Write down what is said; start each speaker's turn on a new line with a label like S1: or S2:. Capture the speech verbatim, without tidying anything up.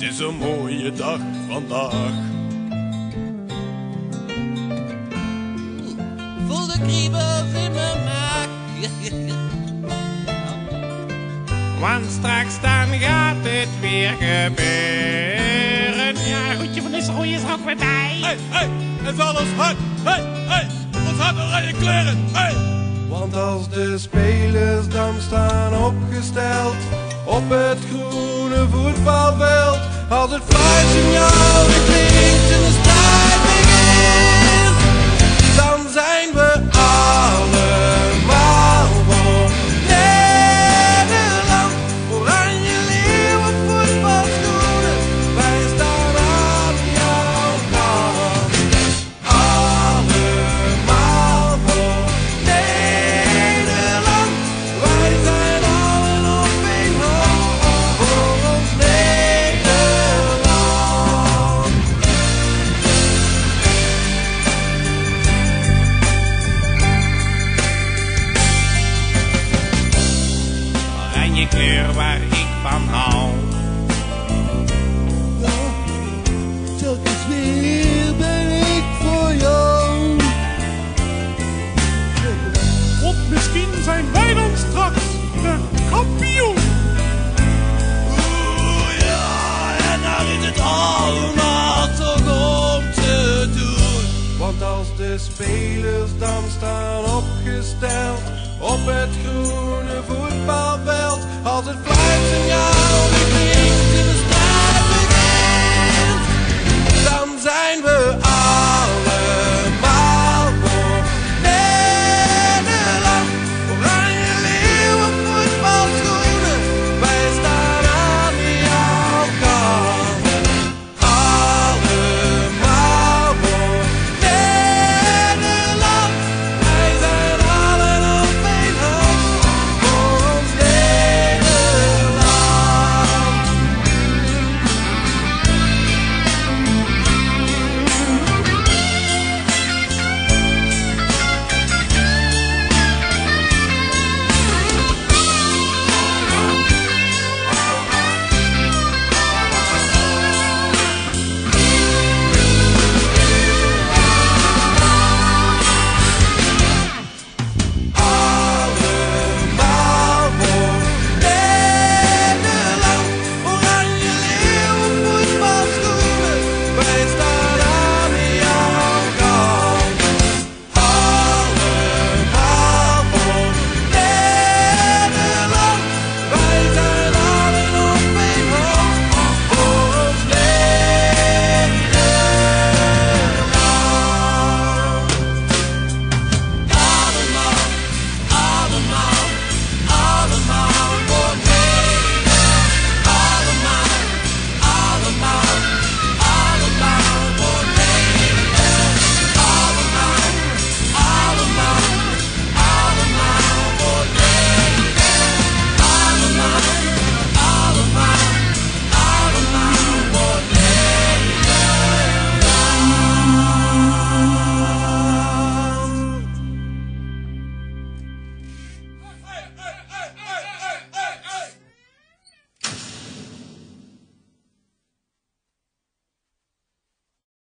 S1: is een mooie dag vandaag.
S2: Voel de kriebels in mijn maag.
S3: Want straks dan gaat het weer gebeuren. Ja, Goedje van Nistelrooy is er ook weer bij.
S1: Hé, hé, het zal ons hart. Hé, hé, ons hart oranje kleuren. Hé.
S4: Want als de spelers dan staan opgesteld op het groene voetbalveld, als het fluitsignaal weer klinkt en de strijd begint, dan zijn we allemaal voor Nederland. Oranje leeuwen, voetbalschoenen, wij staan aan jouw kant. Allemaal voor Nederland, wij zijn allen op één hoofd voor ons Nederland.
S3: Oranje kleur waar ik van hou.
S4: Telkens weer ben ik voor jou.
S3: Want misschien zijn wij dan straks de kampioen.
S1: Oeh, ja, en daar is het allemaal toch om te doen.
S4: Want als de spelers dan staan opgesteld op het groene